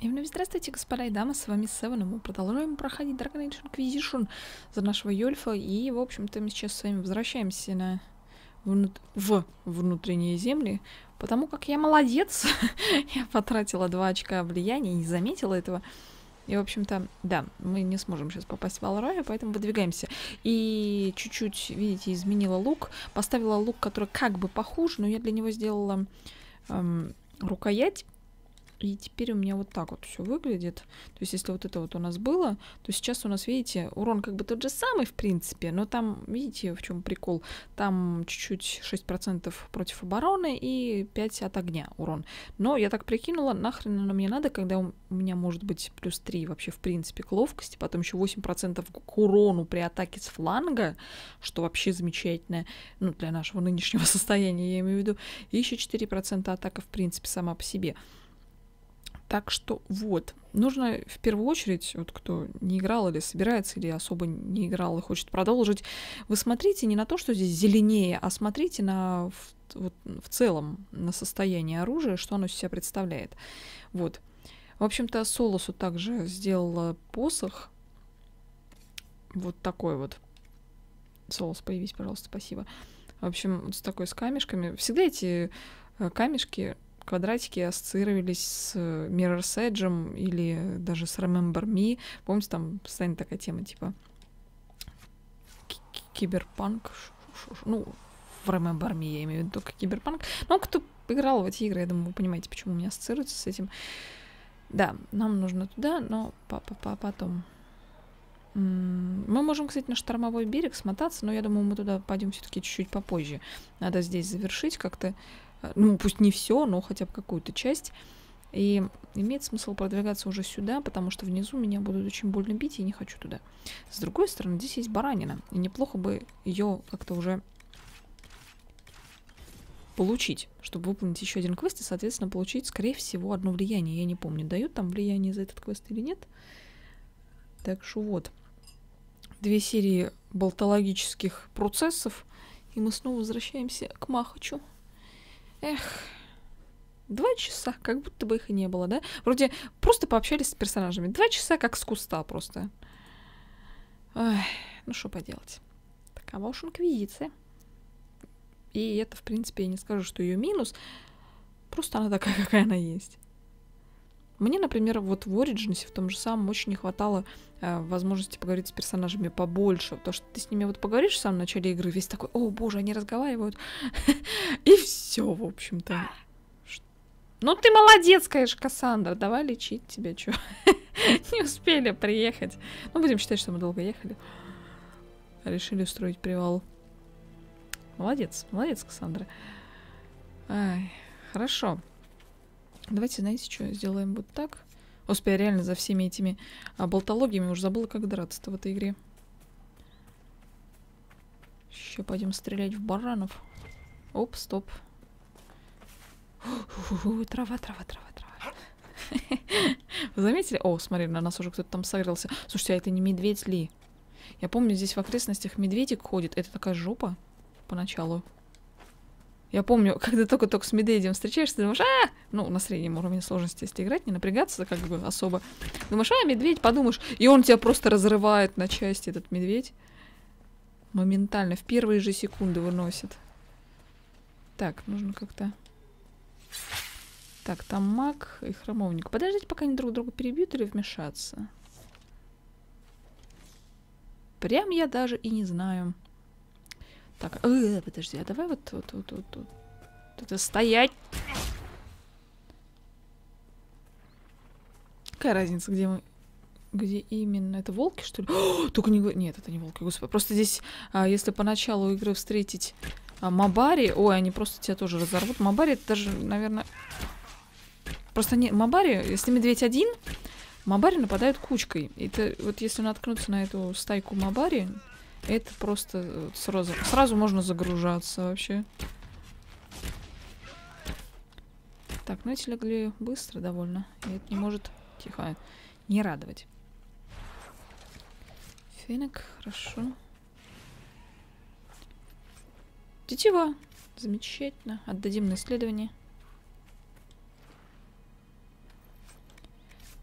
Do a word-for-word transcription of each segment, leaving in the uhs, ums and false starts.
И вновь здравствуйте, господа и дамы, с вами Севен, и мы продолжаем проходить Dragon Age Inquisition за нашего Йольфа, и, в общем-то, мы сейчас с вами возвращаемся на внут... в внутренние земли, потому как я молодец, я потратила два очка влияния, не заметила этого, и, в общем-то, да, мы не сможем сейчас попасть в Валраю, поэтому выдвигаемся. И чуть-чуть, видите, изменила лук, поставила лук, который как бы похож, но я для него сделала эм, рукоять. И теперь у меня вот так вот все выглядит. То есть, если вот это вот у нас было, то сейчас у нас, видите, урон как бы тот же самый, в принципе, но там, видите, в чем прикол? Там чуть-чуть шесть процентов против обороны и пять процентов от огня урон. Но я так прикинула, нахрен оно мне надо, когда у меня может быть плюс три вообще, в принципе, к ловкости, потом еще восемь процентов к урону при атаке с фланга, что вообще замечательно, ну, для нашего нынешнего состояния, я имею в виду, и еще четыре процента атака, в принципе, сама по себе. Так что вот, нужно в первую очередь, вот кто не играл или собирается, или особо не играл и хочет продолжить, вы смотрите не на то, что здесь зеленее, а смотрите на в, вот, в целом на состояние оружия, что оно из себя представляет. Вот. В общем-то, Солосу также сделала посох. Вот такой вот. Солос, появись, пожалуйста, спасибо. В общем, вот с такой, с камешками. Всегда эти камешки... квадратики ассоциировались с Mirror's Edge или даже с Remember Me. Помните, там постоянно такая тема, типа киберпанк. Ну, в Remember Me я имею в виду только киберпанк. Но кто играл в эти игры, я думаю, вы понимаете, почему у меня ассоциируется с этим. Да, нам нужно туда, но потом. Мы можем, кстати, на штормовой берег смотаться, но я думаю, мы туда пойдем все-таки чуть-чуть попозже. Надо здесь завершить как-то. Ну, пусть не все, но хотя бы какую-то часть. И имеет смысл продвигаться уже сюда, потому что внизу меня будут очень больно бить, и я не хочу туда. С другой стороны, здесь есть баранина, и неплохо бы ее как-то уже получить, чтобы выполнить еще один квест и, соответственно, получить, скорее всего, одно влияние. Я не помню, дают там влияние за этот квест или нет. Так что вот. Две серии болтологических процессов, и мы снова возвращаемся к Махачу. Эх, два часа, как будто бы их и не было, да? Вроде просто пообщались с персонажами. Два часа как с куста просто. Ой, ну что поделать. Такова уж инквизиция. И это, в принципе, я не скажу, что ее минус. Просто она такая, какая она есть. Мне, например, вот в Origins, в том же самом, очень не хватало э, возможности поговорить с персонажами побольше. Потому что ты с ними вот поговоришь в самом начале игры, весь такой, о боже, они разговаривают. И все, в общем-то. Ну ты молодец, конечно, Кассандра. Давай лечить тебя, чё. Не успели приехать. Ну, будем считать, что мы долго ехали. Решили устроить привал. Молодец, молодец, Кассандра. Ай, хорошо. Давайте, знаете, что, сделаем вот так. Господи, я реально за всеми этими а, болтологиями уже забыла, как драться-то в этой игре. Еще пойдем стрелять в баранов. Оп, стоп. Фу-фу-фу, трава, трава, трава, трава. Вы заметили? О, смотри, на нас уже кто-то там согрелся. Слушайте, а это не медведь ли? Я помню, здесь в окрестностях медведик ходит. Это такая жопа поначалу. Я помню, когда только-только с медведем встречаешься, ты думаешь, а, ну, на среднем уровне сложности, если играть, не напрягаться как бы особо. Думаешь, а, медведь, подумаешь, и он тебя просто разрывает на части, этот медведь. Моментально, в первые же секунды выносит. Так, нужно как-то... Так, там маг и храмовник. Подождите, пока они друг друга перебьют или вмешаться. Прям я даже и не знаю. Так, э, подожди, а давай вот, вот, вот, вот, вот. Это стоять. Какая разница, где мы... Где именно? Это волки, что ли? О, только не... Нет, это не волки, господи. Просто здесь, а, если по началу игры встретить а, Мабари... Ой, они просто тебя тоже разорвут. Мабари это даже, наверное... Просто не... Мабари, если медведь один, Мабари нападают кучкой. И это, вот если наткнуться на эту стайку Мабари... Это просто сразу, сразу можно загружаться вообще. Так, ну эти легли быстро довольно. И это не может, тихо, не радовать. Фенек, хорошо. Тетива. Замечательно. Отдадим на исследование.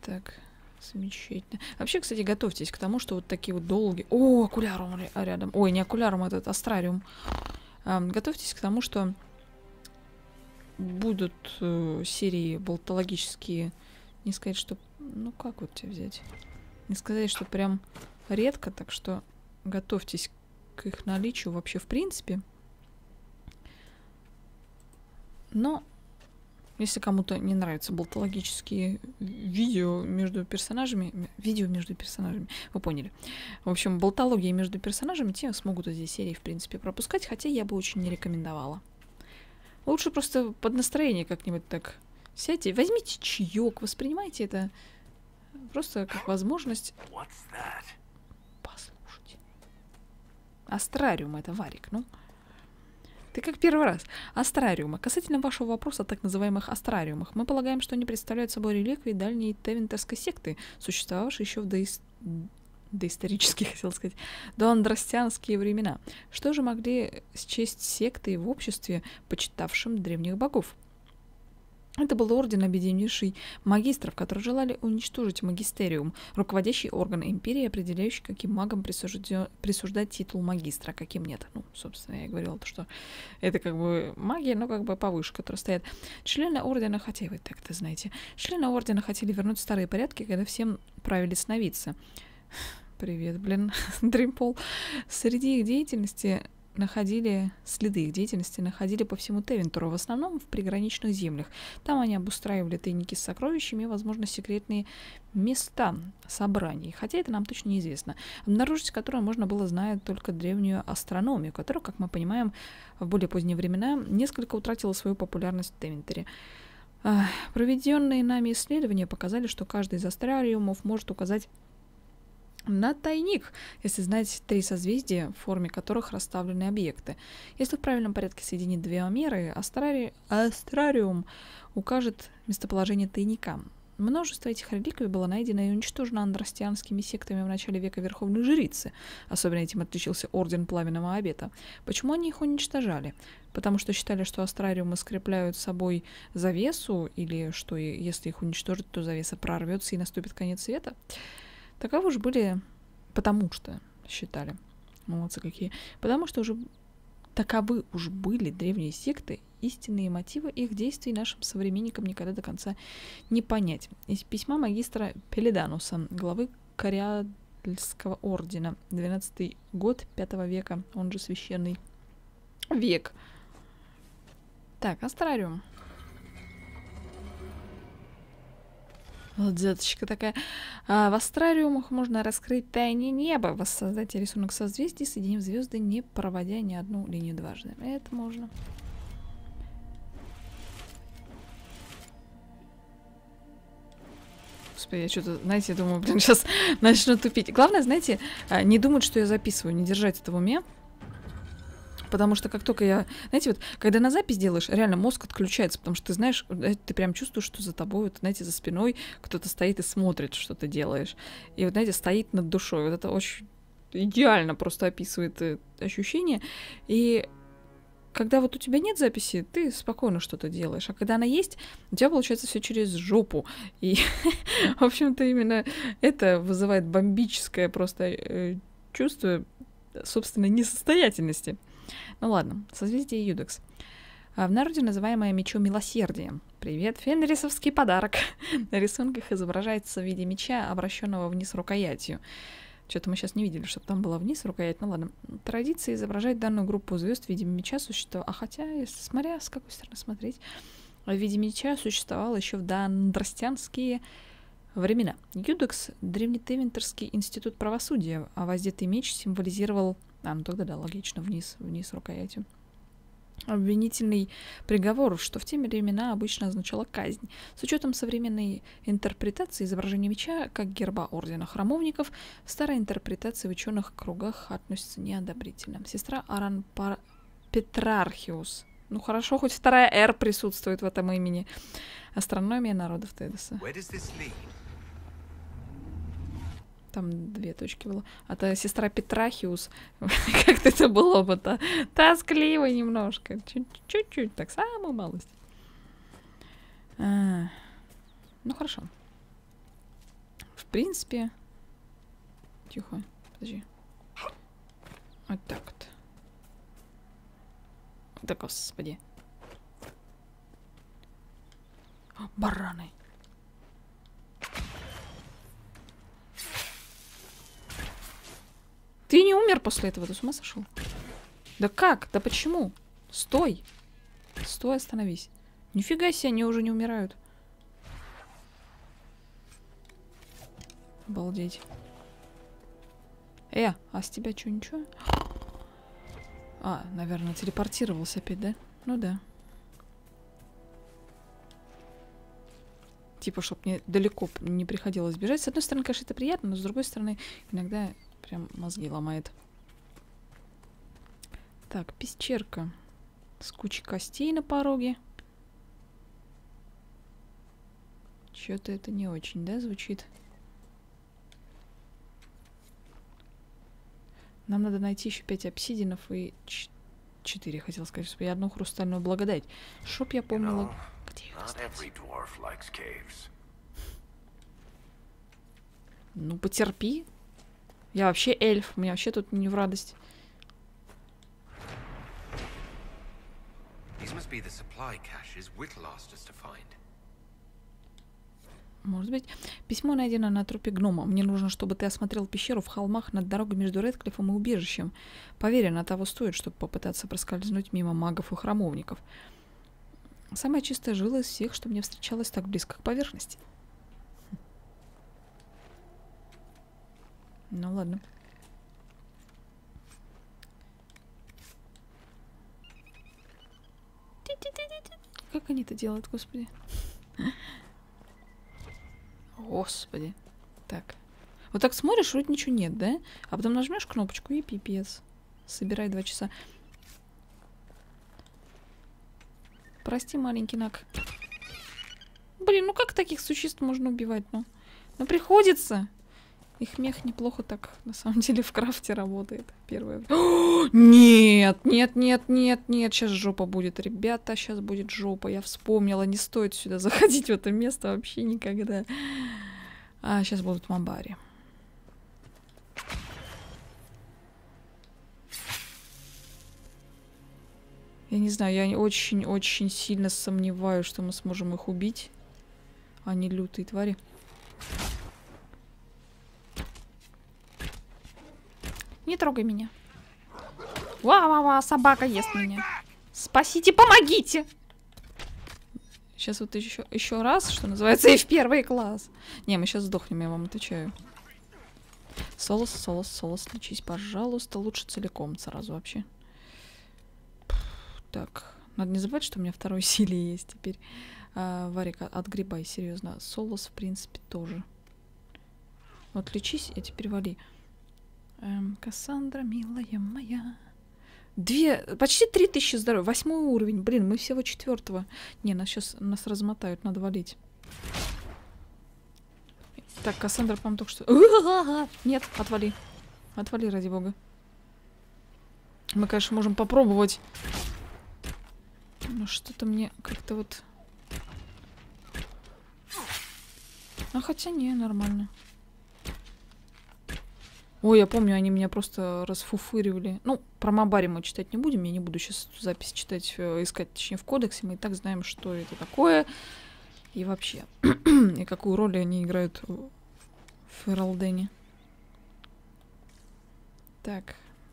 Так, замечательно. Вообще, кстати, готовьтесь к тому, что вот такие вот долгие... О, окулярум рядом. Ой, не окулярум, этот астрариум. А, готовьтесь к тому, что будут э, серии болтологические. Не сказать, что... Ну, как вот тебя взять? Не сказать, что прям редко, так что готовьтесь к их наличию вообще в принципе. Но если кому-то не нравятся болтологические видео между персонажами, видео между персонажами, вы поняли. В общем, болтологии между персонажами, те смогут эти серии, в принципе, пропускать, хотя я бы очень не рекомендовала. Лучше просто под настроение как-нибудь так сядьте, возьмите чаек, воспринимайте это просто как возможность послушать. Астрариум — это Варик, ну... Ты как первый раз. Астрариумы. Касательно вашего вопроса о так называемых астрариумах, мы полагаем, что они представляют собой реликвии дальней тевентерской секты, существовавшей еще в доис... доисторические, хотел сказать, доандростянские времена. Что же могли счесть сектой в обществе, почитавшем древних богов? Это был орден, объединивший магистров, которые желали уничтожить магистериум, руководящий орган империи, определяющий, каким магам присуждё... присуждать титул магистра, а каким нет. Ну, собственно, я и говорила, что это как бы магия, но как бы повыше, которые стоят. Члены ордена, хотя вы так это знаете, члены ордена хотели вернуть старые порядки, когда всем правили сновидцы. Привет, блин, Дримпол. Среди их деятельности... находили следы их деятельности, находили по всему Тевентору, в основном в приграничных землях. Там они обустраивали тайники с сокровищами и, возможно, секретные места собраний, хотя это нам точно неизвестно, обнаружить которые можно было, зная только древнюю астрономию, которая, как мы понимаем, в более поздние времена несколько утратила свою популярность в Тевенторе. Проведенные нами исследования показали, что каждый из астрариумов может указать на тайник, если знать три созвездия, в форме которых расставлены объекты. Если в правильном порядке соединить две меры, астрари... астрариум укажет местоположение тайника. Множество этих реликвий было найдено и уничтожено андростианскими сектами в начале века Верховной Жрицы. Особенно этим отличился Орден Пламенного Обета. Почему они их уничтожали? Потому что считали, что астрариумы скрепляют собой завесу, или что если их уничтожить, то завеса прорвется и наступит конец света? Таковы же были, потому что считали, молодцы какие, потому что уже таковы уж были древние секты, истинные мотивы их действий нашим современникам никогда до конца не понять. Из письма магистра Пелидануса, главы Кориальского ордена, двенадцатый год пятого века, он же священный век. Так, астрариум. Вот деточка такая. А в астрариумах можно раскрыть тайне неба, воссоздать рисунок созвездий, соединив звезды, не проводя ни одну линию дважды. Это можно. Господи, я что-то, знаете, думаю, блин, сейчас начну тупить. Главное, знаете, не думать, что я записываю, не держать это в уме. Потому что как только я... Знаете, вот, когда на запись делаешь, реально мозг отключается, потому что ты знаешь, ты прям чувствуешь, что за тобой, вот, знаете, за спиной кто-то стоит и смотрит, что ты делаешь. И вот, знаете, стоит над душой. Вот это очень идеально просто описывает ощущение. И когда вот у тебя нет записи, ты спокойно что-то делаешь. А когда она есть, у тебя получается все через жопу. И, в общем-то, именно это вызывает бомбическое просто чувство собственной несостоятельности. Ну ладно, созвездие Юдекс. В народе называемое мечом милосердия. Привет, фенрисовский подарок. На рисунках изображается в виде меча, обращенного вниз рукоятью. Что-то мы сейчас не видели, чтобы там была вниз рукоять. Ну ладно. Традиция изображать данную группу звезд в виде меча существовала. А хотя, если смотря с какой стороны смотреть, в виде меча существовало еще в доандростянские времена. Юдекс — древнетевентерский институт правосудия, а воздетый меч символизировал... А, ну тогда да, логично, вниз, вниз рукоятью. Обвинительный приговор, что в те времена обычно означало казнь. С учетом современной интерпретации изображения меча как герба ордена храмовников, старая интерпретация в ученых кругах относится неодобрительно. Сестра Аран Пар... Петрархиус. Ну хорошо, хоть вторая «Р» присутствует в этом имени. Астрономия народов Тедеса. Там две точки было. А то сестра Петрахиус. Как-то это было бы-то тоскливо немножко. Чуть-чуть, так, самую малость. А, ну, хорошо. принципе... Тихо, подожди. Вот так вот. Да, господи. О, бараны. Ты не умер после этого? Ты с ума сошел? Да как? Да почему? Стой. Стой, остановись. Нифига себе, они уже не умирают. Обалдеть. Э, а с тебя что, ничего? А, наверное, телепортировался опять, да? Ну да. Типа, чтобы мне далеко не приходилось бежать. С одной стороны, конечно, это приятно, но с другой стороны, иногда прям мозги ломает. Так, пещерка. С кучей костей на пороге. Чё-то это не очень, да, звучит? Нам надо найти еще пять обсидианов и четыре, хотел сказать, и одну хрустальную благодать. Чтоб я помнила, где их достать. Ну, потерпи. Я вообще эльф, у меня вообще тут не в радость. Может быть. Письмо найдено на трупе гнома. Мне нужно, чтобы ты осмотрел пещеру в холмах над дорогой между Редклиффом и убежищем. Поверь, она того стоит, чтобы попытаться проскользнуть мимо магов и храмовников. Самая чистая жила из всех, что мне встречалась так близко к поверхности. Ну ладно. Как они это делают, господи? Господи. Так. Вот так смотришь, вроде ничего нет, да? А потом нажмешь кнопочку и пипец. Собирай два часа. Прости, маленький наг. Блин, ну как таких существ можно убивать, ну? Ну приходится. Их мех неплохо так, на самом деле, в крафте работает. Первое. О, нет, нет, нет, нет, нет. Сейчас жопа будет, ребята. Сейчас будет жопа. Я вспомнила, не стоит сюда заходить в это место вообще никогда. А, сейчас будут мамбари. Я не знаю, я очень-очень сильно сомневаюсь, что мы сможем их убить. Они лютые твари. Не трогай меня. Ва-ва-ва, собака ест меня. Спасите, помогите! Сейчас вот еще, еще раз, что называется, и в первый класс. Не, мы сейчас сдохнем, я вам отвечаю. Солос, Солос, Солос, лечись, пожалуйста. Лучше целиком сразу вообще. Так, надо не забывать, что у меня второй силе есть теперь. А, Варик, отгребай, серьезно. Солос, в принципе, тоже. Вот лечись, и теперь вали. Эм, Кассандра, милая моя. Две, почти три тысячи здоровья. Восьмой уровень. Блин, мы всего четвертого. Не, нас сейчас нас размотают, надо валить. Так, Кассандра, по-моему, только что... Нет, отвали. Отвали, ради бога. Мы, конечно, можем попробовать. Но что-то мне как-то вот... А хотя не, нормально. Ой, я помню, они меня просто расфуфыривали. Ну, про мабари мы читать не будем. Я не буду сейчас запись читать, искать, точнее, в кодексе. Мы и так знаем, что это такое. И вообще. И какую роль они играют в Фералдене. Так.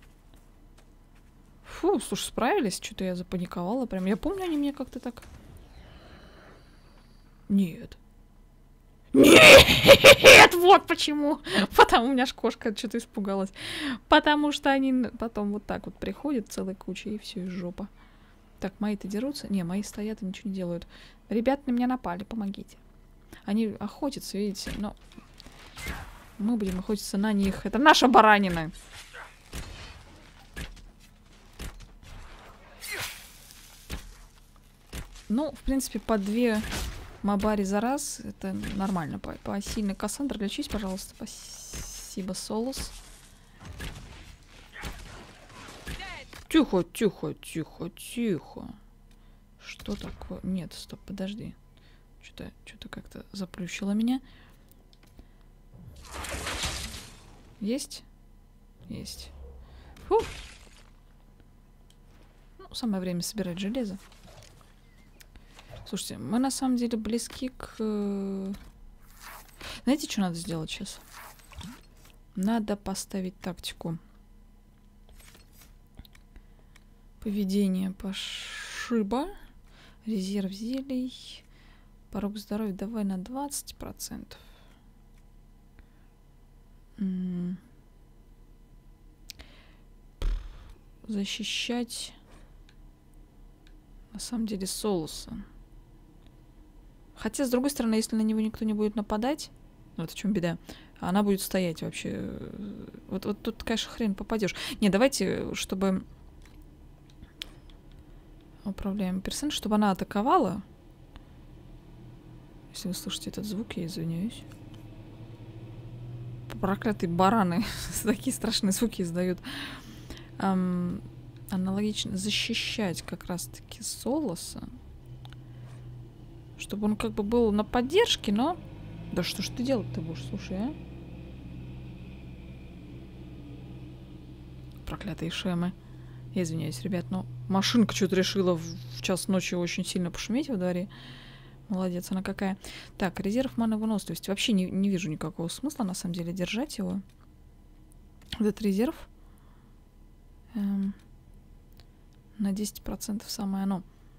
Фу, слушай, справились? Что-то я запаниковала прям. Я помню, они мне как-то так... Нет. Нет, вот почему. Потому у меня ж кошка что-то испугалась. Потому что они потом вот так вот приходят целой кучей, и все, из жопа. Так, мои-то дерутся? Не, мои стоят и ничего не делают. Ребят на меня напали, помогите. Они охотятся, видите, но... Мы будем охотиться на них. Это наша баранина. Ну, в принципе, по две... Мабари за раз, это нормально. По, по сильной Кассандра, лечись, пожалуйста. Спасибо, Солос. Тихо, тихо, тихо, тихо. Что такое? Нет, стоп, подожди. Что-то что-то как-то заплющило меня. Есть? Есть. Фу. Ну, самое время собирать железо. Слушайте, мы на самом деле близки к... Знаете, что надо сделать сейчас? Надо поставить тактику. Поведение пошиба. Резерв зелий. Порог здоровья давай на двадцать процентов. М-м. Защищать на самом деле Солоса. Хотя, с другой стороны, если на него никто не будет нападать, вот в чем беда, она будет стоять вообще. Вот, вот тут, конечно, хрен попадешь. Не, давайте, чтобы управляем персонаж, чтобы она атаковала. Если вы слышите этот звук, я извиняюсь. Проклятые бараны такие страшные звуки издают. Эм, аналогично защищать как раз-таки Солоса. Чтобы он как бы был на поддержке, но... Да что ж ты делать-то будешь, слушай, а? Проклятые шемы. Я извиняюсь, ребят, но машинка что-то решила в, в час ночи очень сильно пошуметь во дворе. Молодец, она какая. Так, резерв маны выносливости. Вообще не, не вижу никакого смысла, на самом деле, держать его. Вот этот резерв. Эм, на десять процентов самое оно.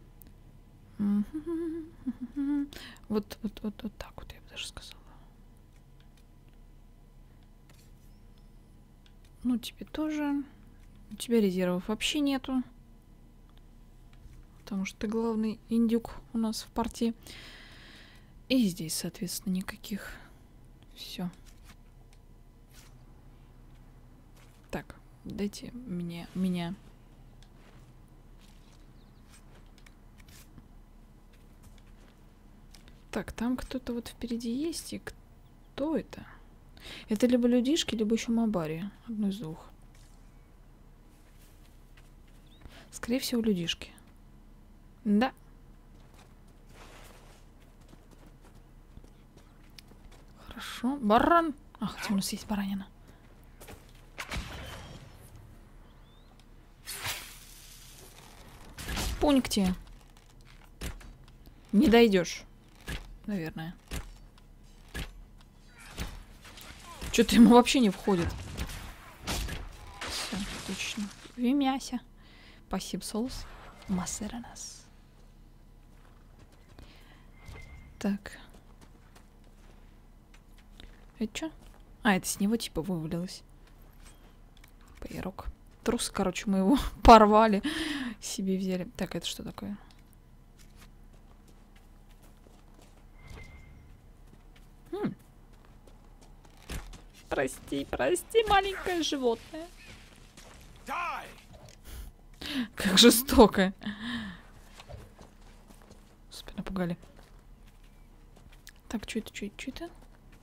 Вот, вот, вот, вот так вот я бы даже сказала. Ну, тебе тоже. У тебя резервов вообще нету. Потому что ты главный индюк у нас в партии. И здесь, соответственно, никаких. Все. Так, дайте мне меня. Так, там кто-то вот впереди есть. И кто это? Это либо людишки, либо еще Мабари. Одно из двух. Скорее всего, людишки. Да. Хорошо. Баран. А, хотя у нас есть баранина. Пунькте. Не дойдешь. Наверное. Что-то ему вообще не входит. Все, отлично. Вимяся. Спасибо, Солос. Массеранас. Так. Это что? А, это с него типа вывалилось. Поярок. Трус, короче, мы его порвали. Себе взяли. Так, это что такое? Хм. Прости, прости, маленькое животное. Как жестоко. Господи, напугали. Так, что это, что это, что это?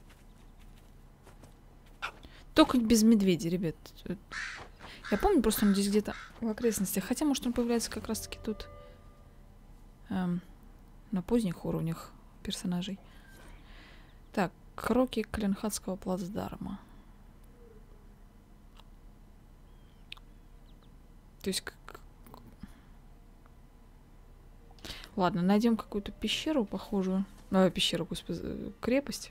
Только без медведя, ребят. Я помню, просто он здесь где-то в окрестностях. Хотя, может, он появляется как раз-таки тут. Эм, на поздних уровнях персонажей. Так, кроки Клинхатского плацдарма. То есть... Ладно, найдем какую-то пещеру похожую. А, пещеру, господи, крепость.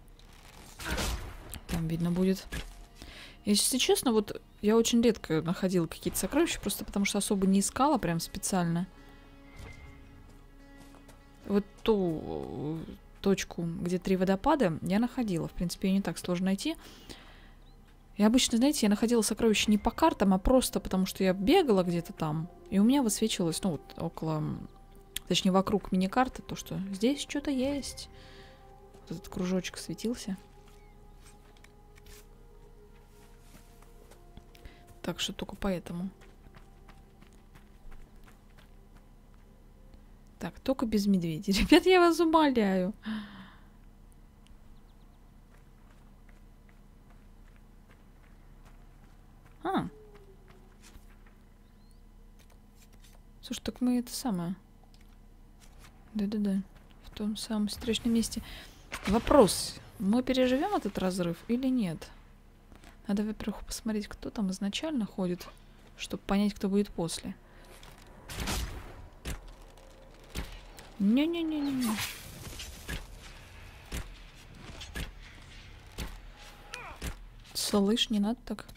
Там видно будет. Если честно, вот я очень редко находила какие-то сокровища, просто потому что особо не искала прям специально. Вот ту точку, где три водопада, я находила. В принципе, ее не так сложно найти. И обычно, знаете, я находила сокровища не по картам, а просто потому что я бегала где-то там, и у меня высвечивалось, ну, вот около... Точнее, вокруг мини-карты, то, что здесь что-то есть. Вот этот кружочек светился. Так что только поэтому. Так, только без медведей. Ребят, я вас умоляю. А. Слушай, так мы это самое... Да-да-да. В том самом страшном месте. Вопрос. Мы переживем этот разрыв или нет? Надо, во-первых, посмотреть, кто там изначально ходит, чтобы понять, кто будет после. Не-не-не-не-не. Слышь, не надо так.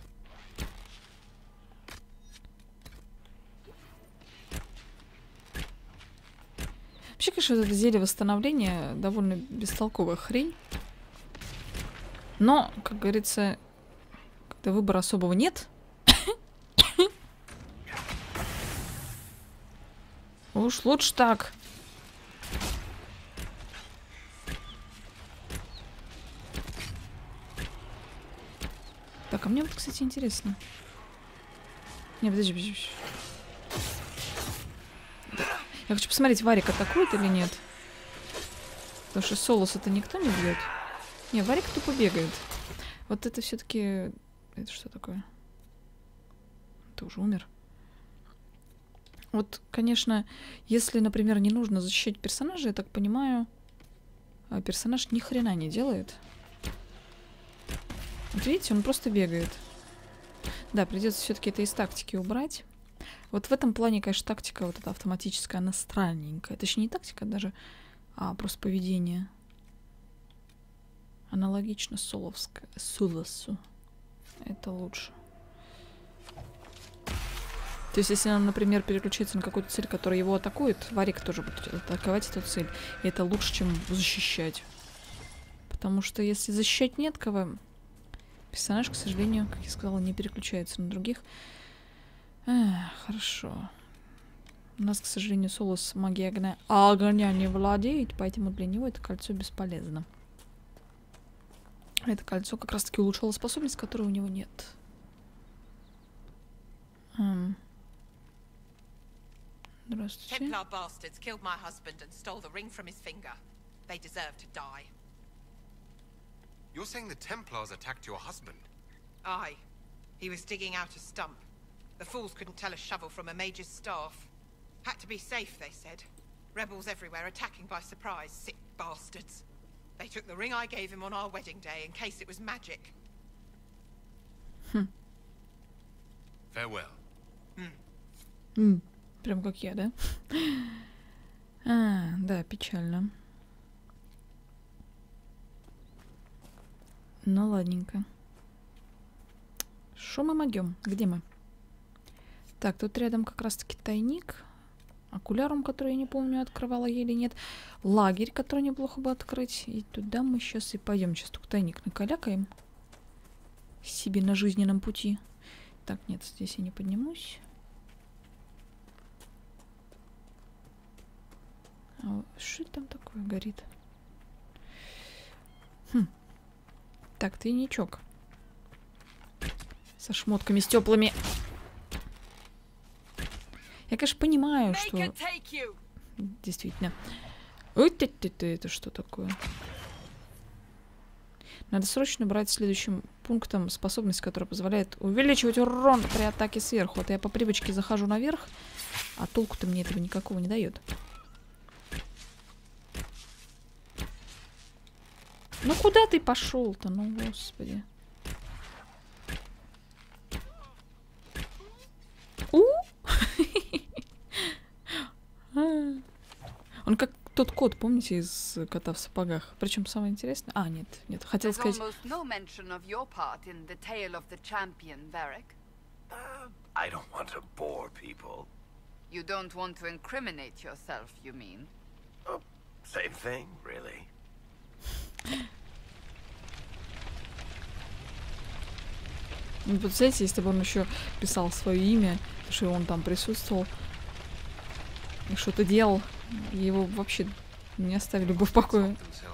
Вообще, конечно, вот это зелье восстановления довольно бестолковая хрень. Но, как говорится, когда выбора особого нет. Уж лучше так. Так, а мне вот, кстати, интересно. Не, подожди, подожди. Я хочу посмотреть, Варик атакует или нет. Потому что Солоса-то никто не бьет. Не, Варик тупо бегает. Вот это все-таки... Это что такое? Ты уже умер. Вот, конечно, если, например, не нужно защищать персонажа, я так понимаю, персонаж ни хрена не делает. Вот видите, он просто бегает. Да, придется все-таки это из тактики убрать. Вот в этом плане, конечно, тактика вот эта автоматическая, она странненькая. Точнее, не тактика даже, а просто поведение. Аналогично Соловское. Солосу. Это лучше. То есть, если он, например, переключится на какую-то цель, которая его атакует, Варик тоже будет атаковать эту цель. И это лучше, чем защищать. Потому что если защищать нет кого, персонаж, к сожалению, как я сказала, не переключается на других. Эх, хорошо. У нас, к сожалению, Солос магией огня, огня не владеет, поэтому для него это кольцо бесполезно. Это кольцо как раз-таки улучшало способность, которой у него нет. Эм. Здравствуйте. Templar bastards killed my husband and stole the ring from his finger. They deserve to die. You're saying the Templars attacked your husband? Aye. He was digging out a stump. The fools couldn't tell a shovel from a mage's staff. Had to be safe, they said. Rebels everywhere attacking by surprise, sick bastards. They took the ring I gave him on our wedding day in case it was magic. Хм. Farewell. Hmm. Mm. Прям как я, да? А, да, печально. Ну, ладненько. Шо мы могем? Где мы? Так, тут рядом как раз-таки тайник. Окулярум, который я не помню, открывала я или нет. Лагерь, который неплохо бы открыть. И туда мы сейчас и пойдем. Сейчас только тайник накалякаем. Себе на жизненном пути. Так, нет, здесь я не поднимусь. А что там такое горит? Хм. Так, тайничок. Со шмотками, с теплыми. Я, конечно, понимаю, что... Действительно. Ой, ты, ты, ты, это что такое? Надо срочно брать следующим пунктом способность, которая позволяет увеличивать урон при атаке сверху. Это я по привычке захожу наверх, а толку-то мне этого никакого не дает. Ну куда ты пошел-то? Ну, господи. У! Он как тот кот, помните, из кота в сапогах. Причем самое интересное... А, нет, нет, хотел сказать... I don't want to bore people. You don't want to incriminate yourself, you mean? Oh, same thing, really. Ну, представляете, если бы он еще писал свое имя, что он там присутствовал и что-то делал, его вообще не оставили бы в покое.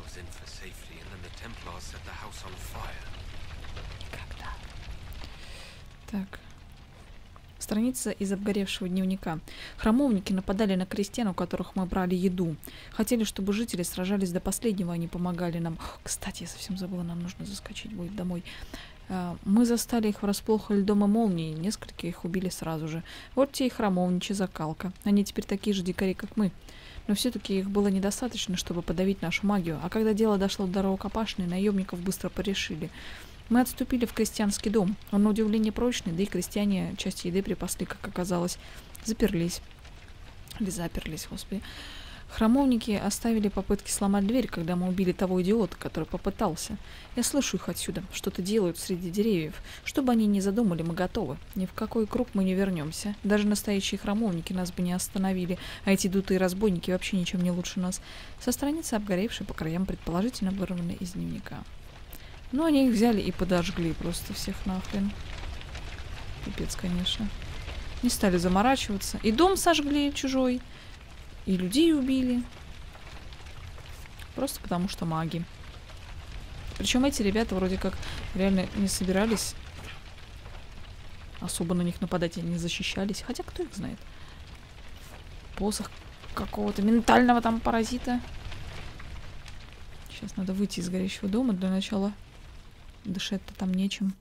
Когда? Так. Страница из обгоревшего дневника. Храмовники нападали на крестьян, у которых мы брали еду. Хотели, чтобы жители сражались до последнего, они помогали нам. О, кстати, я совсем забыла, нам нужно заскочить будет домой. Мы застали их врасплох льдом и молнией, несколько их убили сразу же. Вот те и храмовничьи закалка. Они теперь такие же дикари, как мы. Но все-таки их было недостаточно, чтобы подавить нашу магию. А когда дело дошло до рукопашной, наемников быстро порешили. Мы отступили в крестьянский дом. Он на удивление прочный, да и крестьяне часть еды припасли, как оказалось. Заперлись. Или заперлись, господи. Храмовники оставили попытки сломать дверь, когда мы убили того идиота, который попытался. Я слышу их отсюда. Что-то делают среди деревьев. Что бы они ни задумали, мы готовы. Ни в какой круг мы не вернемся. Даже настоящие храмовники нас бы не остановили, а эти дутые разбойники вообще ничем не лучше нас. Со страницы, обгоревшей по краям, предположительно вырванной из дневника. Ну, они их взяли и подожгли просто всех нахрен. Пипец, конечно. Не стали заморачиваться. И дом сожгли чужой. И людей убили. Просто потому что маги. Причем эти ребята вроде как реально не собирались особо на них нападать и не защищались. Хотя кто их знает. Посох какого-то ментального там паразита. Сейчас надо выйти из горящего дома для начала. Дышать-то там нечем.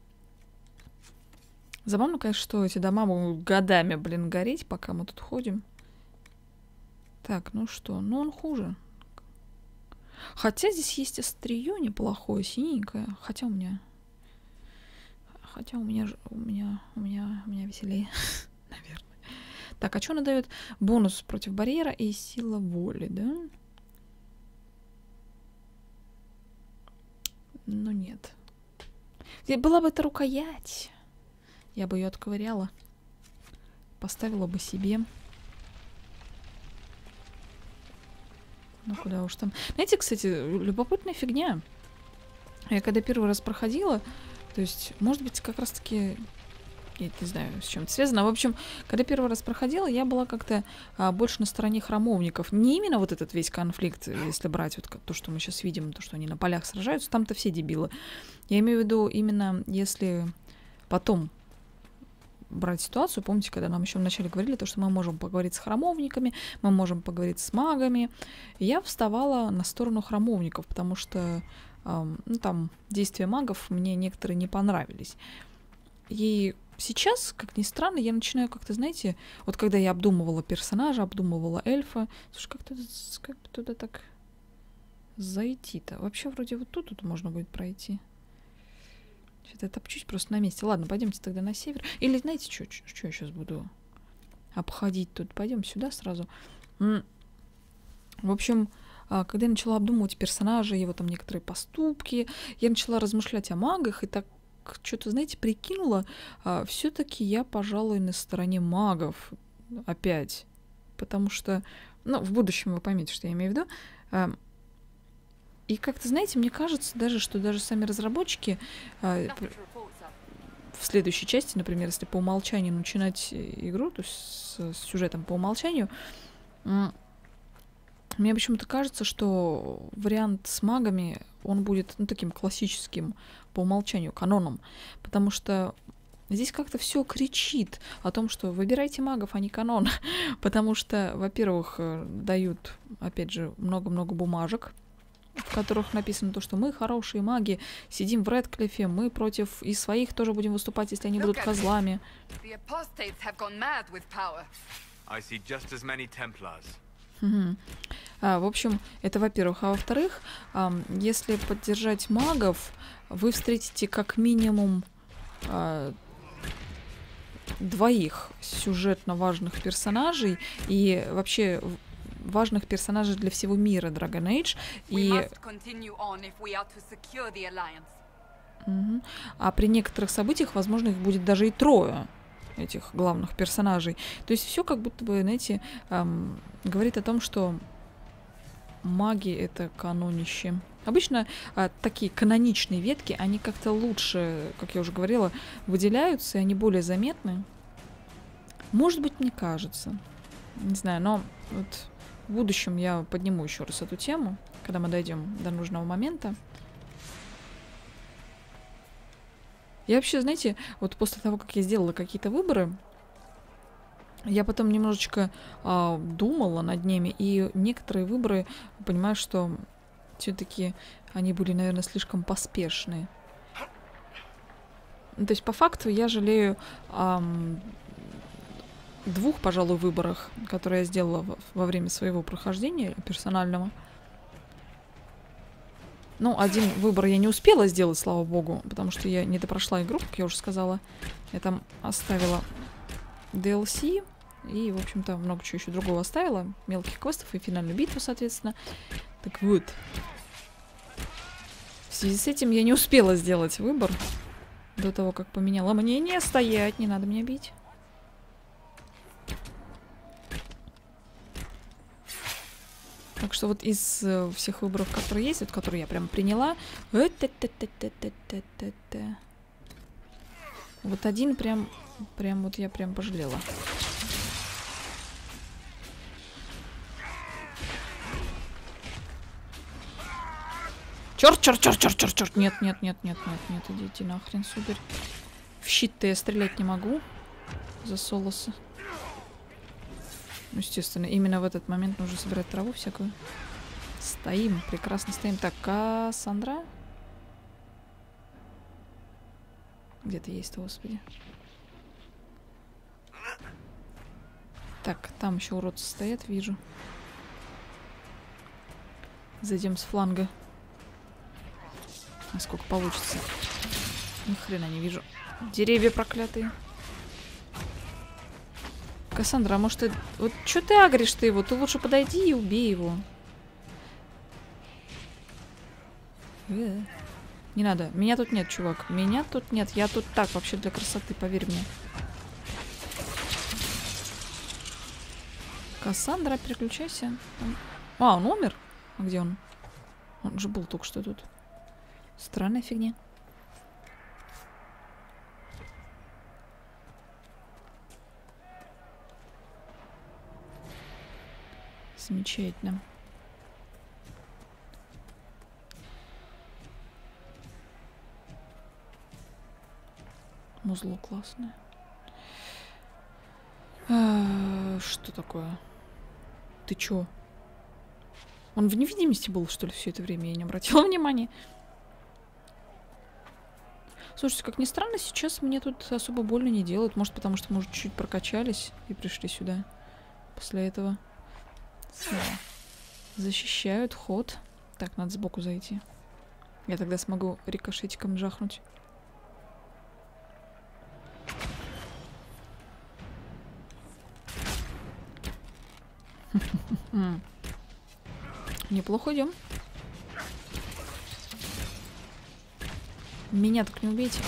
Забавно, конечно, что эти дома могут годами, блин, гореть, пока мы тут ходим. Так, ну что? Ну, он хуже. Хотя здесь есть острие неплохое, синенькое. Хотя у меня... Хотя у меня... У меня... У меня... У меня веселее. Наверное. Так, а что она дает? Бонус против барьера и сила воли, да? Ну, нет. Была бы это рукоять. Я бы ее отковыряла. Поставила бы себе... Ну, куда уж там. Знаете, кстати, любопытная фигня. Я когда первый раз проходила, то есть, может быть, как раз-таки, я не знаю, с чем это связано. В общем, когда первый раз проходила, я была как-то а, больше на стороне храмовников. Не именно вот этот весь конфликт, если брать вот то, что мы сейчас видим, то, что они на полях сражаются, там-то все дебилы. Я имею в виду именно, если потом брать ситуацию, помните, когда нам еще вначале говорили, то, что мы можем поговорить с храмовниками, мы можем поговорить с магами. Я вставала на сторону храмовников, потому что э, ну, там действия магов мне некоторые не понравились. И сейчас, как ни странно, я начинаю как-то, знаете, вот когда я обдумывала персонажа, обдумывала эльфа, слушай, как, туда, как туда так зайти-то? Вообще вроде вот тут, тут можно будет пройти. Что-то я топчусь просто на месте. Ладно, пойдемте тогда на север. Или знаете, что я сейчас буду обходить тут? Пойдем сюда сразу. В общем, когда я начала обдумывать персонажа, его там некоторые поступки, я начала размышлять о магах, и так что-то, знаете, прикинула, все-таки я, пожалуй, на стороне магов опять. Потому что, ну, в будущем вы поймете, что я имею в виду. И как-то, знаете, мне кажется даже, что даже сами разработчики э, в следующей части, например, если по умолчанию начинать игру, то есть с, с сюжетом по умолчанию, э, мне почему-то кажется, что вариант с магами, он будет, ну, таким классическим по умолчанию, каноном, потому что здесь как-то все кричит о том, что выбирайте магов, а не канон, потому что, во-первых, дают, опять же, много-много бумажек, в которых написано то, что мы хорошие маги, сидим в Редклифе, мы против и своих тоже будем выступать, если они будут козлами. Угу. А, в общем, это во-первых. А во-вторых, а, если поддержать магов, вы встретите как минимум а, двоих сюжетно важных персонажей и вообще важных персонажей для всего мира Dragon Age. И... Угу. А при некоторых событиях, возможно, их будет даже и трое, этих главных персонажей. То есть все как будто бы, знаете, эм, говорит о том, что маги — это канонище. Обычно э, такие каноничные ветки, они как-то лучше, как я уже говорила, выделяются, и они более заметны. Может быть, мне кажется. Не знаю, но вот в будущем я подниму еще раз эту тему, когда мы дойдем до нужного момента. Я вообще, знаете, вот после того, как я сделала какие-то выборы, я потом немножечко э, думала над ними, и некоторые выборы, понимаю, что все-таки они были, наверное, слишком поспешные. То есть, по факту, я жалею о двух, пожалуй, выборах, которые я сделала во время своего прохождения персонального. Ну, один выбор я не успела сделать, слава богу, потому что я не допрошла игру, как я уже сказала. Я там оставила ди эл си и, в общем-то, много чего еще другого оставила. Мелких квестов и финальную битву, соответственно. Так вот. В связи с этим я не успела сделать выбор до того, как поменяла мнение. Стоять, не надо меня бить. Так что вот из э, всех выборов, которые есть, вот которые я прям приняла, вот один прям, прям вот я прям пожалела. Черт, черт, черт, черт, черт, черт, нет, нет, нет, нет, нет, нет, идите нахрен, сударь. В щит-то я стрелять не могу за Солоса. Ну, естественно, именно в этот момент нужно собирать траву всякую. Стоим, прекрасно стоим. Так, Кассандра? Где ты есть-то, господи? Так, там еще уродцы стоят, вижу. Зайдем с фланга. Насколько получится. Ни хрена не вижу. Деревья проклятые. Кассандра, а может ты... Вот что ты агришь ты его? Ты лучше подойди и убей его. Э. Не надо. Меня тут нет, чувак. Меня тут нет. Я тут так, вообще для красоты, поверь мне. Кассандра, переключайся. А, он умер? А где он? Он же был только что тут. Странная фигня. Замечательно. Музло классное. А, что такое? Ты чё? Он в невидимости был, что ли, все это время? Я не обратила внимания. Слушайте, как ни странно, сейчас мне тут особо больно не делают. Может, потому что, может, чуть-чуть прокачались и пришли сюда. После этого... Защищают ход. Так, надо сбоку зайти. Я тогда смогу рикошетиком жахнуть. Неплохо идем. Меня так не убейте.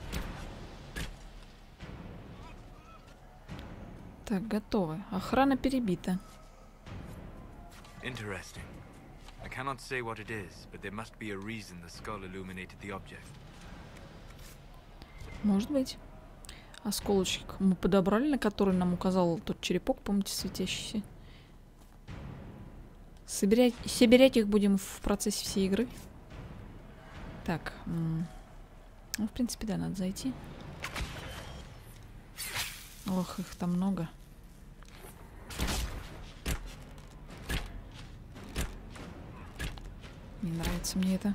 Так, готовы. Охрана перебита. Interesting. I cannot say what it is, but there must be a reason the skull illuminated the object. Может быть. Осколочек мы подобрали, на который нам указал тот черепок, помните, светящийся. Собирать, собирать их будем в процессе всей игры. Так. Ну, в принципе, да, надо зайти. Ох, их там много. Не нравится мне это.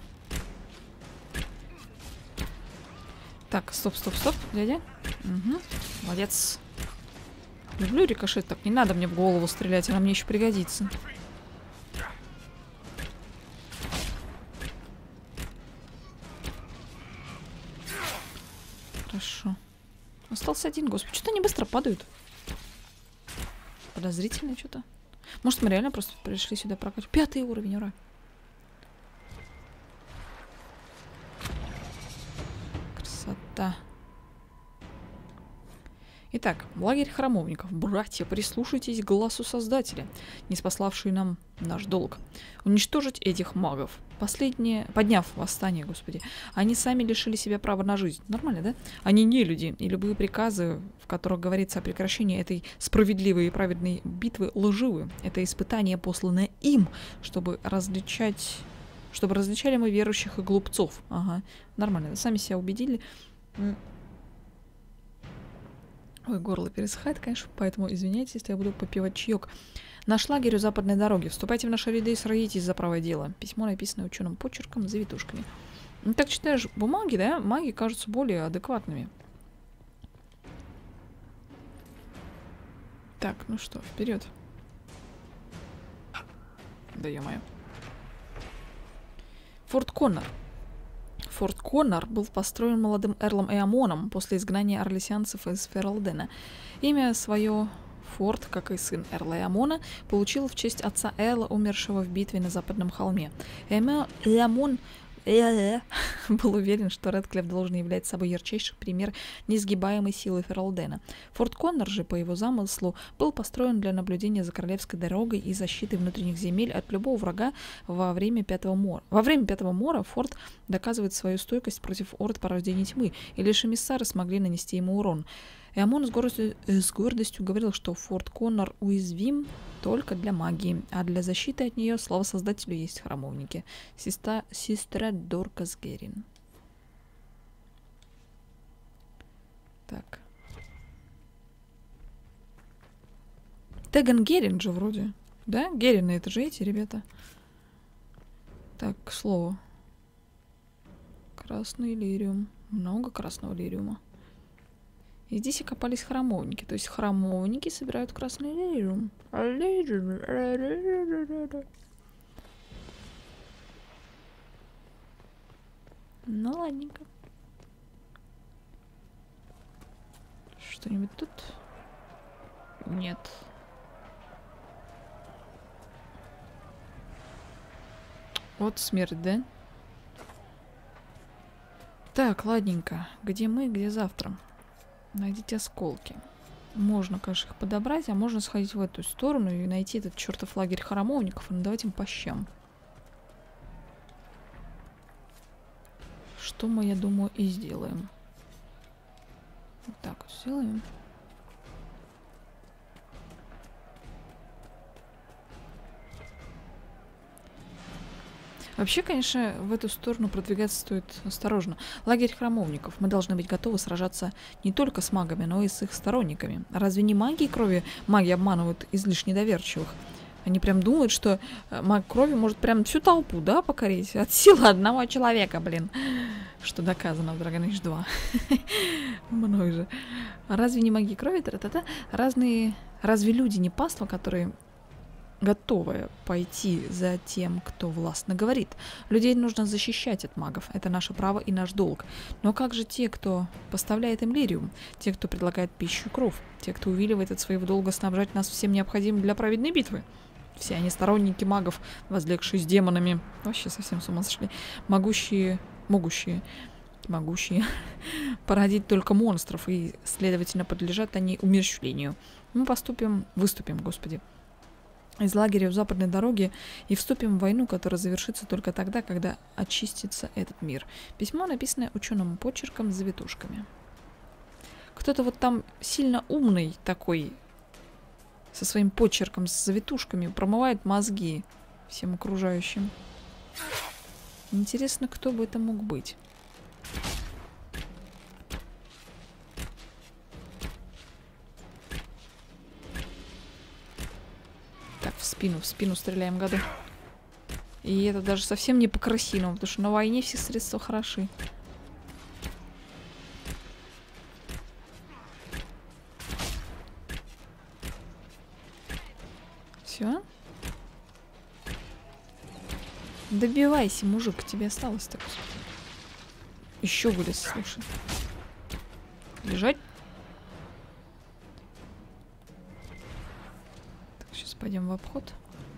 Так, стоп, стоп, стоп, дядя. Угу. Молодец. Люблю рикошет. Так, не надо мне в голову стрелять, она мне еще пригодится. Хорошо. Остался один, господи. Что-то они быстро падают. Подозрительно что-то. Может, мы реально просто пришли сюда прокачать. Пятый уровень, ура. Красота. Итак, лагерь храмовников. Братья, прислушайтесь к голосу Создателя, не спаславший нам наш долг. Уничтожить этих магов. Последние, подняв восстание, господи, они сами лишили себя права на жизнь. Нормально, да? Они не люди, и любые приказы, в которых говорится о прекращении этой справедливой и праведной битвы, лживы. Это испытание, посланное им, чтобы различать... Чтобы различали мы верующих и глупцов. Ага, нормально, да? Сами себя убедили. Ой, горло пересыхает, конечно, поэтому извиняйте, если я буду попивать чаек. Наш лагерь у западной дороги. Вступайте в наши ряды и сразитесь за правое дело. Письмо, написанное ученым почерком, с завитушками. Ну, так читаешь бумаги, да? Маги кажутся более адекватными. Так, ну что, вперед. Да ё-моё. Форт Коннор. Форт Коннор был построен молодым Эрлом Эамоном после изгнания орлесианцев из Фералдена. Имя свое Форт, как и сын Эрла Эамона, получил в честь отца Эрла, умершего в битве на Западном холме. Эамон был уверен, что Рэдклифф должен являть собой ярчайший пример несгибаемой силы Фералдена. Форт Коннор же, по его замыслу, был построен для наблюдения за королевской дорогой и защиты внутренних земель от любого врага во время Пятого мора. Во время Пятого мора форт доказывает свою стойкость против орд порождений тьмы, и лишь эмиссары смогли нанести ему урон. Эамон с гордостью, э, с гордостью говорил, что Форт Коннор уязвим только для магии, а для защиты от нее, слава создателю, есть храмовники. Сестра, сестра Доркас Герин. Так. Теган Герин же вроде. Да? Герины это же эти ребята. Так, к слову. Красный лириум. Много красного лириума. И здесь окопались храмовники. То есть храмовники собирают красный лириум. Ну ладненько. Что-нибудь тут? Нет. Вот смерть, да? Так, ладненько. Где мы, где завтра? Найдите осколки. Можно, конечно, их подобрать, а можно сходить в эту сторону и найти этот чертов лагерь храмовников и надавать им по щам. Что мы, я думаю, и сделаем. Вот так вот сделаем. Вообще, конечно, в эту сторону продвигаться стоит осторожно. Лагерь храмовников. Мы должны быть готовы сражаться не только с магами, но и с их сторонниками. Разве не магии крови маги обманывают излишне доверчивых? Они прям думают, что маг крови может прям всю толпу, да, покорить? От силы одного человека, блин. Что доказано в Dragon Age два. Мной же. Разве не магии крови? Та-та-та. Разные... Разве люди не паства, которые... готовая пойти за тем, кто властно говорит. Людей нужно защищать от магов. Это наше право и наш долг. Но как же те, кто поставляет им лириум? Те, кто предлагает пищу и кров? Те, кто увиливает от своего долга снабжать нас всем необходимым для праведной битвы? Все они сторонники магов, возлегшие с демонами. Вообще совсем с ума сошли. Могущие... Могущие... Могущие породить только монстров, и, следовательно, подлежат они умерщвлению. Мы поступим... Выступим, господи. Из лагеря у западной дороги и вступим в войну, которая завершится только тогда, когда очистится этот мир. Письмо, написанное ученым почерком с завитушками. Кто-то вот там сильно умный такой, со своим почерком с завитушками, промывает мозги всем окружающим. Интересно, кто бы это мог быть. В спину, в спину стреляем, году. И это даже совсем не по-красивому, потому что на войне все средства хороши. Все? Добивайся, мужик, тебе осталось так. Еще вылез, слушай. Лежать. Пойдем в обход.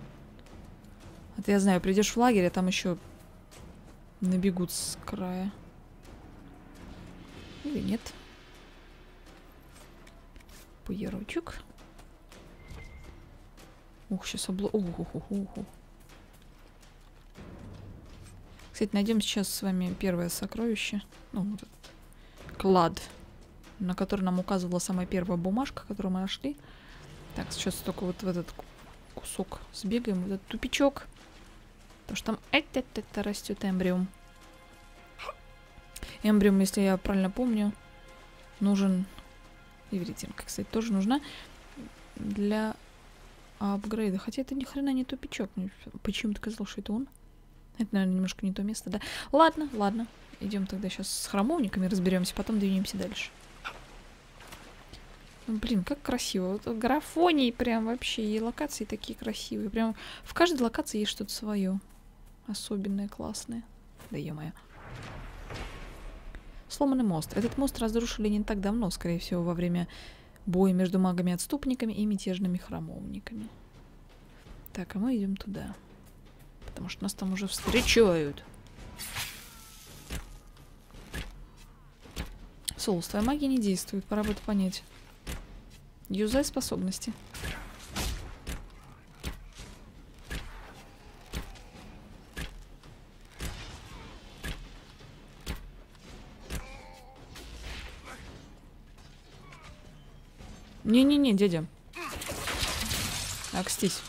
А ты, я знаю, придешь в лагерь, а там еще набегут с края. Или нет. Поярочек. Ух, сейчас обло... Ух, ух, ух, ух. Кстати, найдем сейчас с вами первое сокровище. Ну, вот этот клад, на который нам указывала самая первая бумажка, которую мы нашли. Так, сейчас только вот в этот кусок сбегаем, в этот тупичок. Потому что там это растет эмбриум. Эмбриум, если я правильно помню, нужен... Ивритинка, кстати, тоже нужна для апгрейда. Хотя это ни хрена не тупичок. Почему-то казалось, что это он. Это, наверное, немножко не то место, да? Ладно, ладно. Идем тогда сейчас с храмовниками разберемся, потом двинемся дальше. Блин, как красиво. Вот графоний прям вообще. И локации такие красивые. Прям в каждой локации есть что-то свое. Особенное, классное. Да ё-моё. Сломанный мост. Этот мост разрушили не так давно, скорее всего, во время боя между магами-отступниками и мятежными храмовниками. Так, а мы идем туда. Потому что нас там уже встречают. Солус, твоя магия не действует, пора бы это понять. Юзай способности. Не-не-не, дядя. Акстись.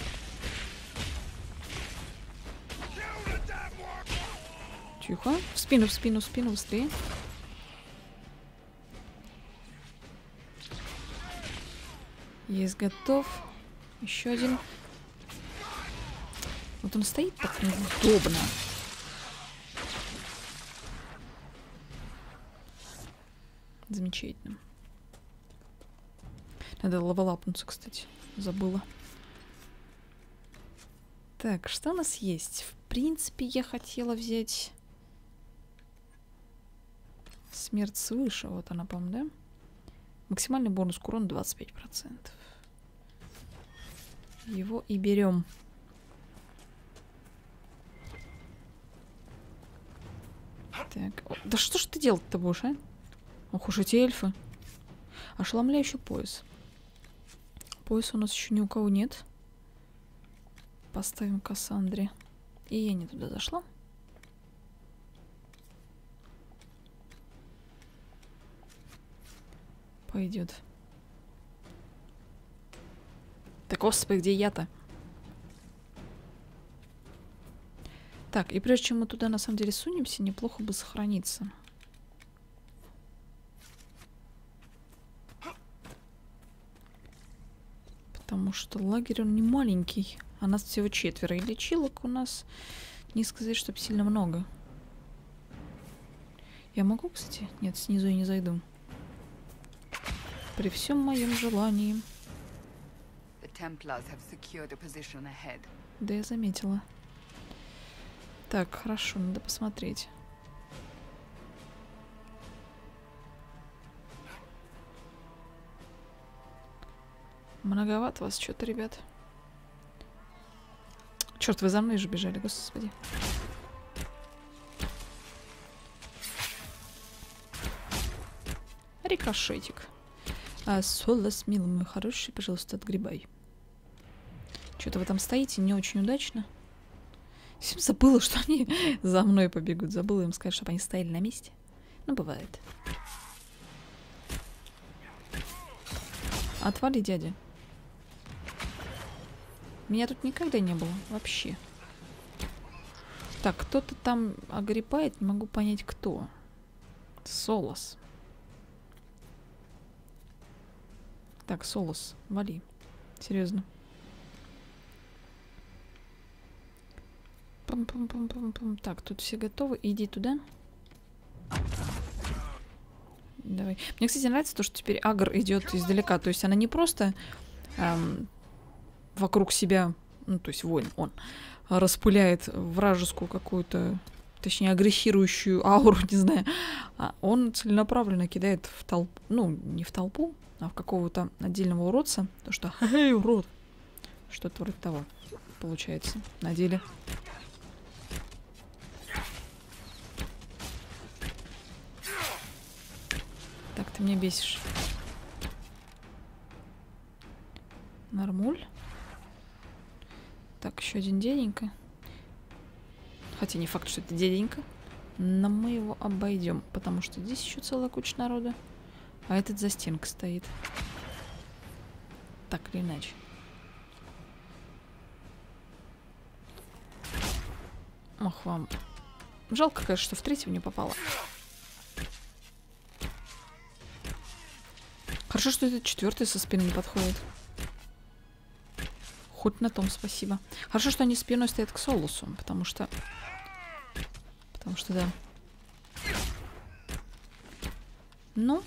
Тихо. В спину, в спину, в спину, быстрее. Есть, готов. Еще один. Вот он стоит так неудобно. Замечательно. Надо левелапнуться, кстати. Забыла. Так, что у нас есть? В принципе, я хотела взять... Смерть свыше. Вот она, по-моему, да? Максимальный бонус к урону двадцать пять процентов. Его и берем. Так. О, да что ж ты делать-то будешь, а? Ох уж эти эльфы. Ошеломляющий пояс. Пояса у нас еще ни у кого нет. Поставим Кассандре. И я не туда зашла. Пойдет. Так, господи, где я-то? Так, и прежде чем мы туда на самом деле сунемся, неплохо бы сохраниться. Потому что лагерь, он не маленький. А нас всего четверо. И лечилок у нас, не сказать, чтобы сильно много. Я могу, кстати? Нет, снизу я не зайду. При всем моем желании. Да, я заметила. Так, хорошо, надо посмотреть. Многовато вас что-то, ребят. Черт, вы за мной же бежали, господи. Рикошетик. А, Солос, милый мой хороший, пожалуйста, отгребай. Что-то вы там стоите не очень удачно. Я забыла, что они за мной побегут. Забыла им сказать, чтобы они стояли на месте. Ну, бывает. Отвали, дядя. Меня тут никогда не было. Вообще. Так, кто-то там огребает. Не могу понять, кто. Солос. Так, Солос, вали. Серьезно. Пам-пам-пам-пам-пам. Так, тут все готовы. Иди туда. Давай. Мне, кстати, нравится то, что теперь Агр идет издалека. То есть она не просто эм, вокруг себя, ну, то есть воин, он распыляет вражескую какую-то, точнее, агрессирующую ауру, не знаю. А он целенаправленно кидает в толпу, ну, не в толпу, а в какого-то отдельного уродца. То, что «Эй, урод!» Что-то вроде того получается на деле. Так, ты меня бесишь. Нормуль. Так, еще один дяденька. Хотя не факт, что это дяденька. Но мы его обойдем, потому что здесь еще целая куча народа. А этот за стенкой стоит. Так или иначе. Ох, вам. Жалко, конечно, что в третьего не попало. Хорошо, что этот четвертый со спины не подходит. Хоть на том спасибо. Хорошо, что они спиной стоят к Солусу, потому что... Потому что, да. Ну.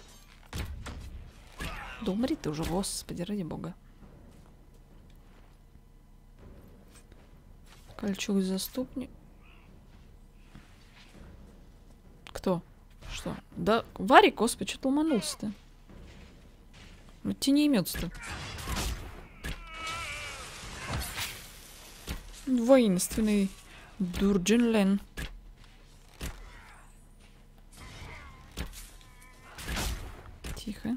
Да умри ты уже, господи, ради бога. Кольчуг заступник. Что? Да, Варик, господи, что ты ломанулся-то? Вот тебе не имется-то. Воинственный Дурджинлен. Тихо.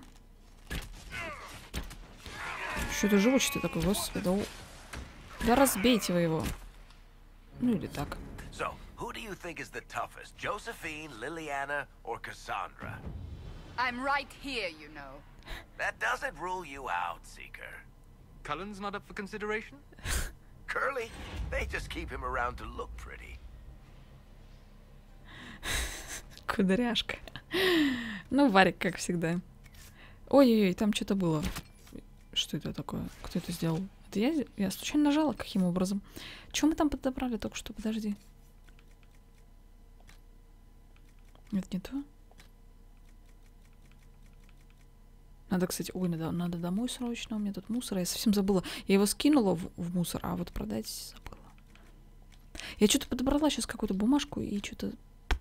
Что это живучий-то такой, господи, да, да разбейте вы его. Ну или так. So, who do you think is the toughest? Josephine, Liliana, or Cassandra? I'm right here, you know. That doesn't rule you out, Seeker. Cullen's not up for consideration? Curly, they just keep him around to look pretty. Кудряшка. Ну, Варик, как всегда. Ой-ой-ой, там что-то было. Что это такое? Кто это сделал? Это я? Я случайно нажала? Каким образом? Чего мы там подобрали только что? Подожди. Это не то? Надо, кстати... Ой, надо, надо домой срочно. У меня тут мусор. Я совсем забыла. Я его скинула в, в мусор, а вот продать забыла. Я что-то подобрала сейчас какую-то бумажку и что-то...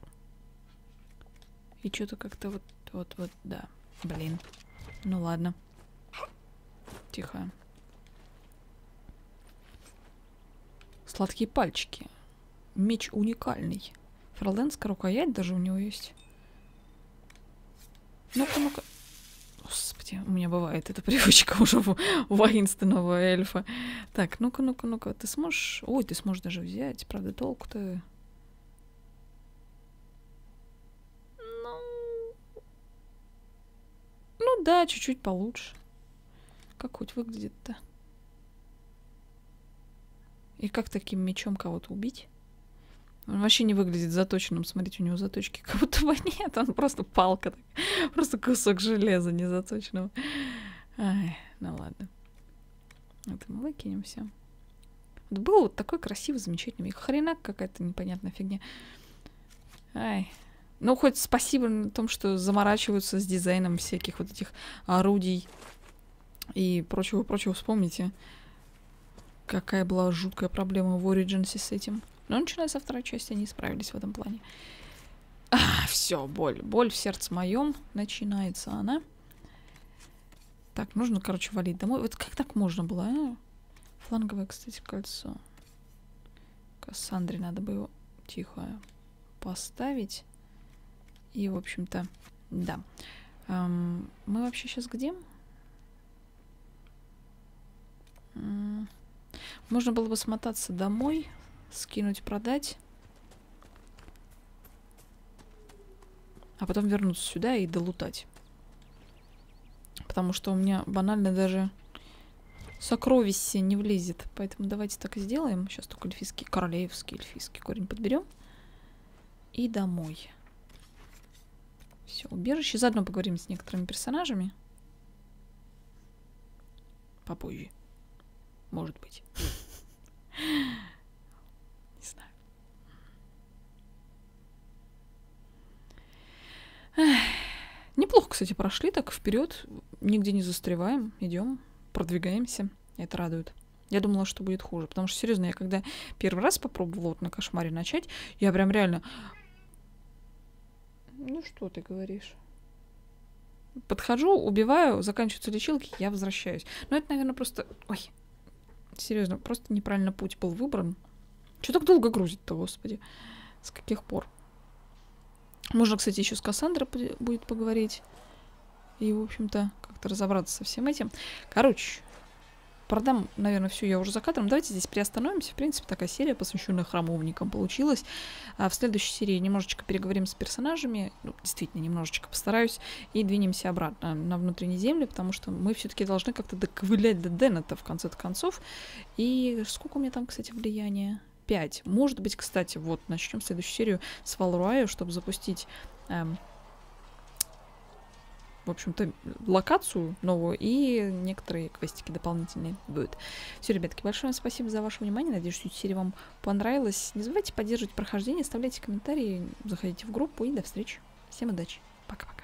И что-то как-то вот... Вот, вот, да. Блин. Ну ладно. Тихо. Сладкие пальчики. Меч уникальный. Ферлендская рукоять даже у него есть. Ну-ка, ну-ка. Господи, у меня бывает эта привычка уже у воинственного эльфа. Так, ну-ка, ну-ка, ну-ка. Ты сможешь... Ой, ты сможешь даже взять. Правда, толку-то... Ну... Ну да, чуть-чуть получше. Как хоть выглядит-то? И как таким мечом кого-то убить? Он вообще не выглядит заточенным. Смотрите, у него заточки как будто бы нет. Он просто палка. Просто кусок железа не заточенного. Ай, ну ладно. Это мы выкинем все. Вот был вот такой красивый, замечательный. И хренак какая-то непонятная фигня. Ай. Ну, хоть спасибо на том, что заморачиваются с дизайном всяких вот этих орудий и прочего-прочего. Вспомните, какая была жуткая проблема в Origins с этим. Но начиная со второй части они справились в этом плане. А, все, боль. Боль в сердце моем. Начинается она. Так, нужно, короче, валить домой. Вот как так можно было, а? Фланговое, кстати, кольцо. Кассандре надо бы его тихо поставить. И, в общем-то, да. Эм, мы вообще сейчас где? М-м- можно было бы смотаться домой. Скинуть, продать. А потом вернуться сюда и долутать. Потому что у меня банально даже сокровище не влезет. Поэтому давайте так и сделаем. Сейчас только эльфийский, королевский эльфийский корень подберем. И домой. Все, убежище. Заодно поговорим с некоторыми персонажами. Попозже. Может быть. Не знаю. Эх. Неплохо, кстати, прошли так вперед. Нигде не застреваем. Идем, продвигаемся. Это радует. Я думала, что будет хуже. Потому что, серьезно, я когда первый раз попробовала вот на кошмаре начать, я прям реально... Ну, что ты говоришь? Подхожу, убиваю, заканчиваются лечилки, я возвращаюсь. Но это, наверное, просто... Ой, серьезно, просто неправильно путь был выбран. Что так долго грузит-то, господи? С каких пор? Можно, кстати, еще с Кассандрой будет поговорить. И, в общем-то, как-то разобраться со всем этим. Короче, продам, наверное, все я уже за кадром. Давайте здесь приостановимся. В принципе, такая серия, посвященная храмовникам, получилась. А в следующей серии немножечко переговорим с персонажами. Ну, действительно, немножечко постараюсь. И двинемся обратно на внутренние земли, потому что мы все-таки должны как-то доковылять до Деннета в конце концов. И сколько у меня там, кстати, влияния? пять. Может быть, кстати, вот, начнем следующую серию с Валруая, чтобы запустить, эм, в общем-то, локацию новую и некоторые квестики дополнительные будут. Все, ребятки, большое вам спасибо за ваше внимание. Надеюсь, что эта серия вам понравилась. Не забывайте поддерживать прохождение, оставляйте комментарии, заходите в группу и до встречи. Всем удачи. Пока-пока.